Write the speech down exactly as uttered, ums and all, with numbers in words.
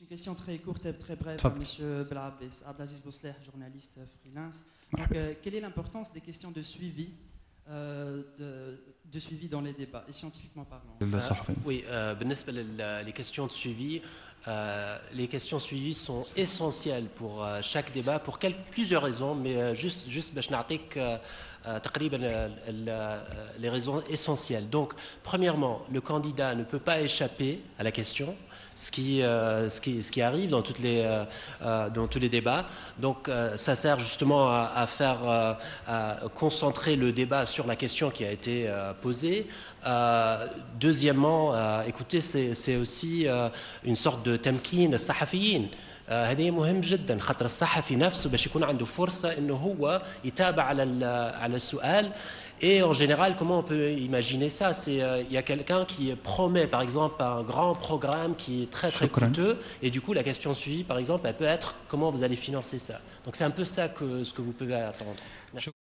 Une question très courte et très brève, تفضل. Monsieur Belabès, Abdelaziz Bousleh, journaliste freelance. Donc, مرحبا. euh, quelle est l'importance des questions de suivi, euh, de, de suivi dans les débats, et scientifiquement parlant? الصحفي. Oui, euh, بالنسبة لل- les questions de suivi, euh, les questions suivies sont essentielles pour euh, chaque débat pour quel- plusieurs raisons, mais euh, juste, juste باش نعطيك euh, euh, تقريبا ال- ال- les raisons essentielles. Donc, premièrement, le candidat ne peut pas échapper à la question. Ce qui, euh, ce, qui, ce qui arrive dans, toutes les, euh, euh, dans tous les débats. Donc euh, ça sert justement à, à faire euh, à concentrer le débat sur la question qui a été euh, posée. Euh, deuxièmement, euh, écoutez, c'est aussi euh, une sorte de temkin الصحفيين. هذا مهم جدا خاطر الصحفي نفسه باش يكون عنده فرصة انه هو يتابع على على السؤال. Et en général, comment on peut imaginer ça? C'est euh, il y a quelqu'un qui promet, par exemple, un grand programme qui est très très Shukran. coûteux, et du coup, la question suivie, par exemple, elle peut être comment vous allez financer ça. Donc c'est un peu ça que ce que vous pouvez attendre. Merci.